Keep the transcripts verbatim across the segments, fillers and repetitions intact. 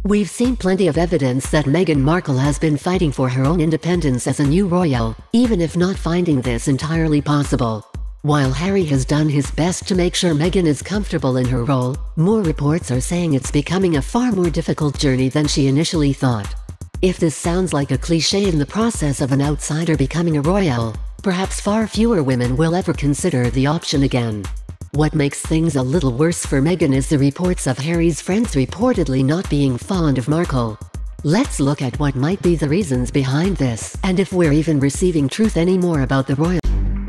We've seen plenty of evidence that Meghan Markle has been fighting for her own independence as a new royal, even if not finding this entirely possible. While Harry has done his best to make sure Meghan is comfortable in her role, more reports are saying it's becoming a far more difficult journey than she initially thought. If this sounds like a cliché in the process of an outsider becoming a royal, perhaps far fewer women will ever consider the option again. What makes things a little worse for Meghan is the reports of Harry's friends reportedly not being fond of Markle. Let's look at what might be the reasons behind this, and if we're even receiving truth anymore about the royals.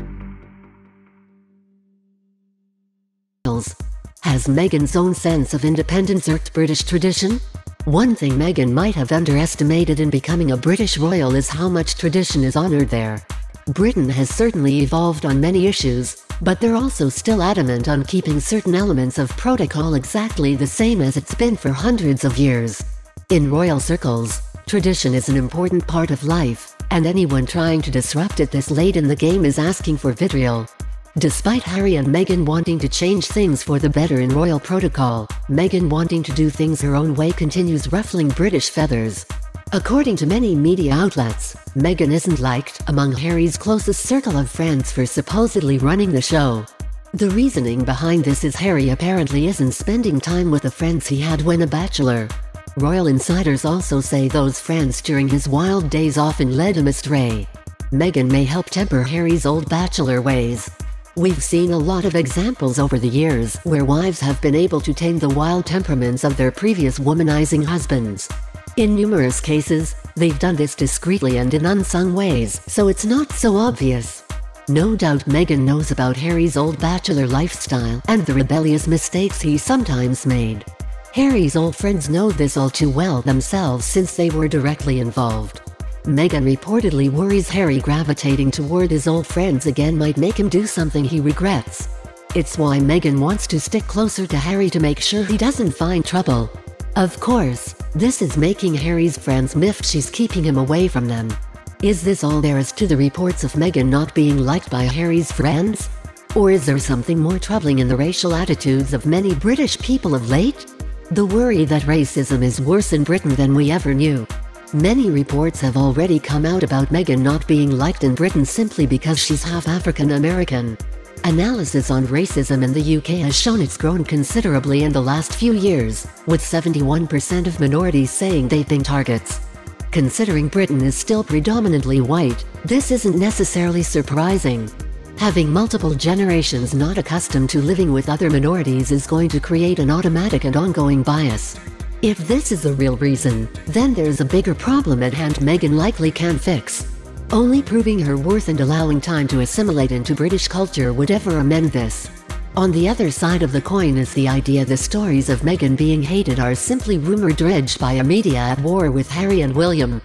Has Meghan's own sense of independence irked British tradition? One thing Meghan might have underestimated in becoming a British royal is how much tradition is honoured there. Britain has certainly evolved on many issues, but they're also still adamant on keeping certain elements of protocol exactly the same as it's been for hundreds of years. In royal circles, tradition is an important part of life, and anyone trying to disrupt it this late in the game is asking for vitriol. Despite Harry and Meghan wanting to change things for the better in royal protocol, Meghan wanting to do things her own way continues ruffling British feathers. According to many media outlets, Meghan isn't liked among Harry's closest circle of friends for supposedly running the show. The reasoning behind this is Harry apparently isn't spending time with the friends he had when a bachelor. Royal insiders also say those friends during his wild days often led him astray. Meghan may help temper Harry's old bachelor ways. We've seen a lot of examples over the years where wives have been able to tame the wild temperaments of their previous womanizing husbands. In numerous cases, they've done this discreetly and in unsung ways, so it's not so obvious. No doubt Meghan knows about Harry's old bachelor lifestyle and the rebellious mistakes he sometimes made. Harry's old friends know this all too well themselves since they were directly involved. Meghan reportedly worries Harry gravitating toward his old friends again might make him do something he regrets. It's why Meghan wants to stick closer to Harry to make sure he doesn't find trouble. Of course, this is making Harry's friends miffed she's keeping him away from them. Is this all there is to the reports of Meghan not being liked by Harry's friends? Or is there something more troubling in the racial attitudes of many British people of late? The worry that racism is worse in Britain than we ever knew. Many reports have already come out about Meghan not being liked in Britain simply because she's half African American. Analysis on racism in the U K has shown it's grown considerably in the last few years, with seventy-one percent of minorities saying they've been targets. Considering Britain is still predominantly white, this isn't necessarily surprising. Having multiple generations not accustomed to living with other minorities is going to create an automatic and ongoing bias. If this is the real reason, then there's a bigger problem at hand Meghan likely can't fix. Only proving her worth and allowing time to assimilate into British culture would ever amend this. On the other side of the coin is the idea the stories of Meghan being hated are simply rumor dredged by a media at war with Harry and William.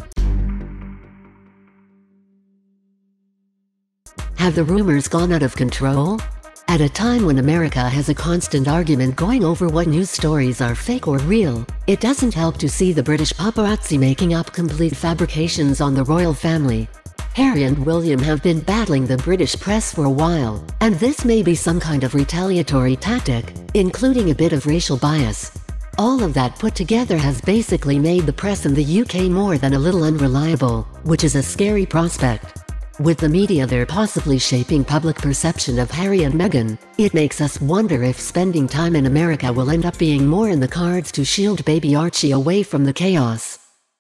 Have the rumors gone out of control? At a time when America has a constant argument going over what news stories are fake or real, it doesn't help to see the British paparazzi making up complete fabrications on the royal family. Harry and William have been battling the British press for a while, and this may be some kind of retaliatory tactic, including a bit of racial bias. All of that put together has basically made the press in the U K more than a little unreliable, which is a scary prospect. With the media there possibly shaping public perception of Harry and Meghan, it makes us wonder if spending time in America will end up being more in the cards to shield baby Archie away from the chaos.